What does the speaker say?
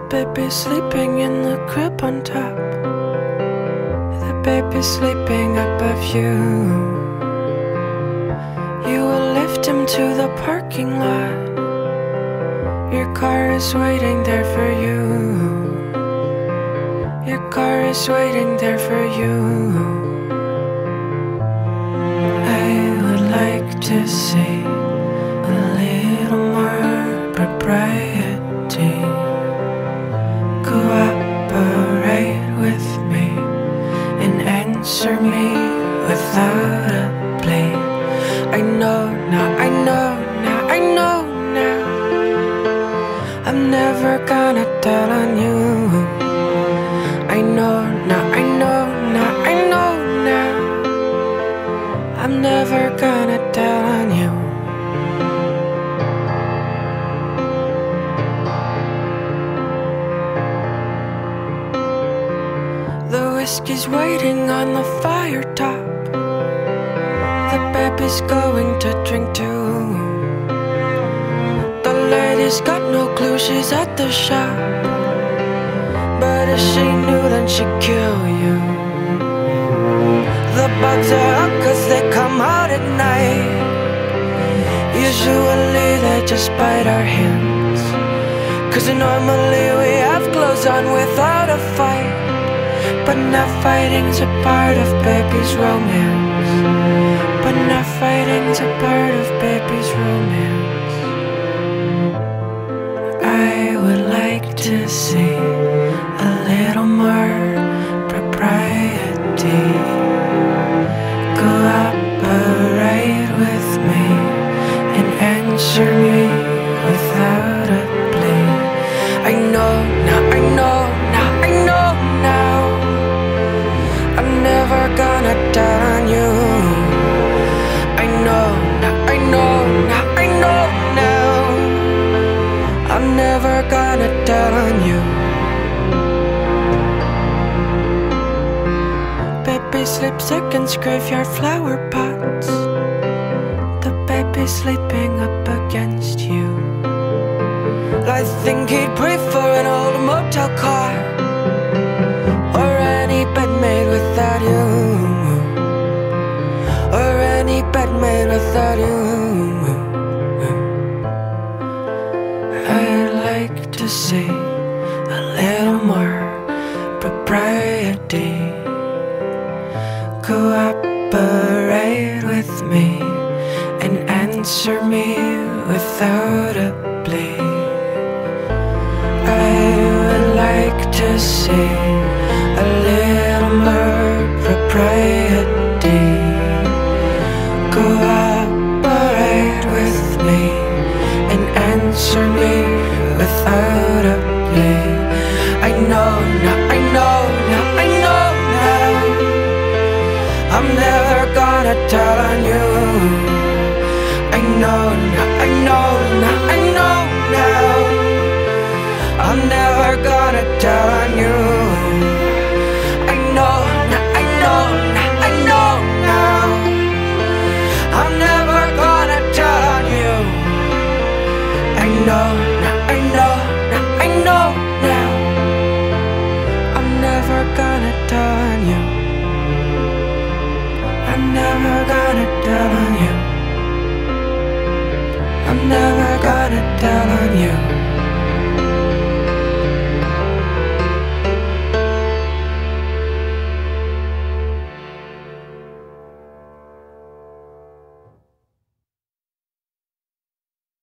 baby's sleeping in the crib on top. The baby's sleeping above you. You will lift him to the parking lot. Your car is waiting there for you. Your car is waiting there for you. I would like to see a little more propriety. Cooperate with me and answer me without a plea. I know now, I know now, I know now. I'm never gonna tell on you. I know now, I know now, I know now. I'm never gonna tell on you. The whiskey's waiting on the fire top. The baby's going to drink too. The lady's got no clue she's at the shop. But if she knew then she'd kill you. The bugs are out cause they come out at night. Usually they just bite our hands. Cause normally we have clothes on without a fight. But not fighting's a part of baby's romance. But not fighting's a part of baby's romance. I would like to see a little more propriety. Cooperate with me and answer me without a plea. I know now, I know now, I know now. I'm never gonna tell on you. I know now, I know now, I know now. I'm never gonna tell on you. Baby's lipstick graveyard flower pots. The baby's sleeping up against you. I think he'd prefer an old motel car or any bed made without you. Or any bed made without you. I'd like to see a little more propriety. Cooperate with me and answer me without a plea. I would like to see a little more propriety. Cooperate with me and answer me without a plea. I know now, I know now, I know now. I'm never gonna tell on you. I know now, I know now, I know now. I'm never gonna tell on you. I know now, I know now, I know now. I'm never gonna tell on you. I know.